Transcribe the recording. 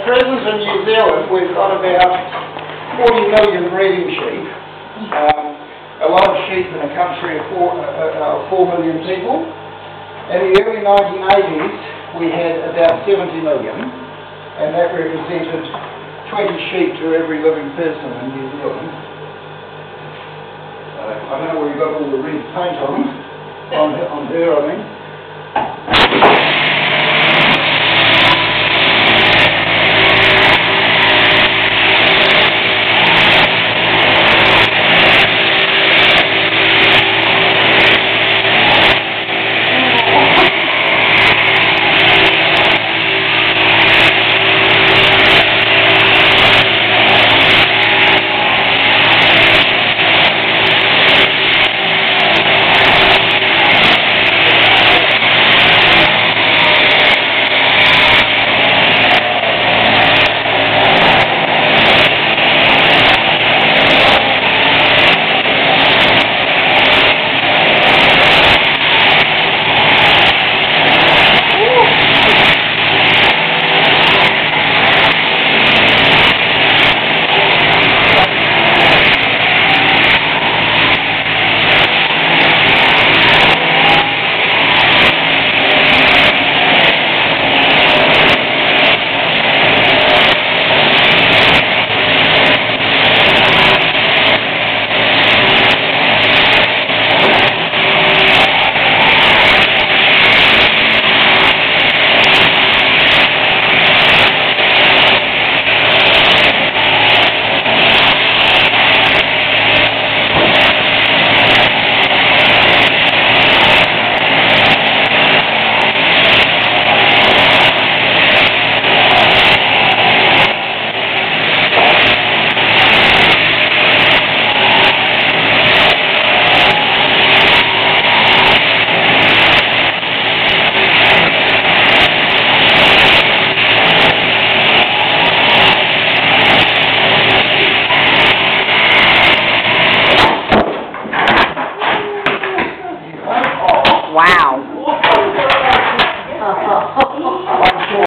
present in New Zealand, we've got about 40 million breeding sheep. A lot of sheep in a country of 4 million people. In the early 1980s, we had about 70 million, and that represented 20 sheep to every living person in New Zealand. I don't know where we got all the red paint on her, I mean.